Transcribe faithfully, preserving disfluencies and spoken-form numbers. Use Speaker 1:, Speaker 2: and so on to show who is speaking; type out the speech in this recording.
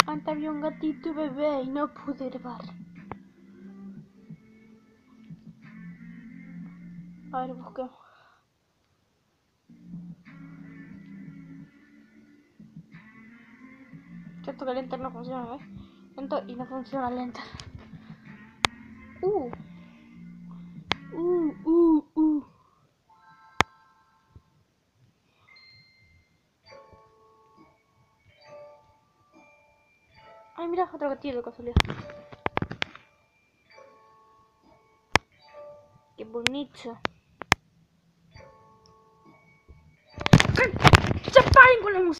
Speaker 1: Antes había un gatito bebé y no pude grabar. A ver, busquemos. Cierto que el enter no funciona, ¿ves? Lento y no funciona el enter. Uh. Uh, uh, uh. Ay, mira, otro gatito de casualidad. Qué bonito. ¡Se paren con la música!